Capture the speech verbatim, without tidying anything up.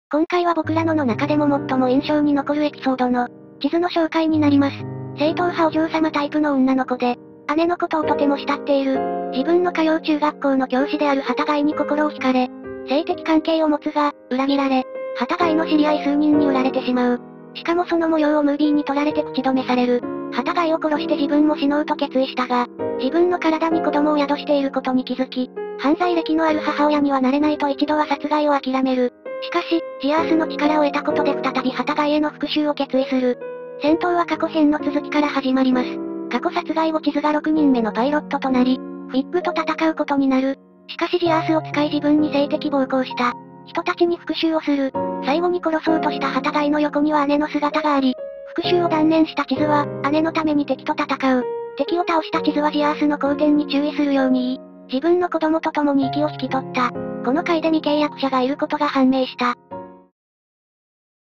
今回は僕らのの中でも最も印象に残るエピソードの、地図の紹介になります。正統派お嬢様タイプの女の子で、姉のことをとても慕っている。自分の通う中学校の教師である旗貝に心を惹かれ、性的関係を持つが、裏切られ、旗貝の知り合い数人に売られてしまう。しかもその模様をムービーに撮られて口止めされる。旗貝を殺して自分も死のうと決意したが、自分の体に子供を宿していることに気づき、犯罪歴のある母親にはなれないと一度は殺害を諦める。しかし、ジアースの力を得たことで再び旗貝への復讐を決意する。戦闘は過去編の続きから始まります。過去殺害後地図がろくにんめのパイロットとなり、フィッグと戦うことになる。しかしジアースを使い自分に性的暴行した人たちに復讐をする。最後に殺そうとした旗貝の横には姉の姿があり、復讐を断念した地図は、姉のために敵と戦う。敵を倒した地図はジアースの好転に注意するように言い、自分の子供と共に息を引き取った。この回で未契約者がいることが判明した。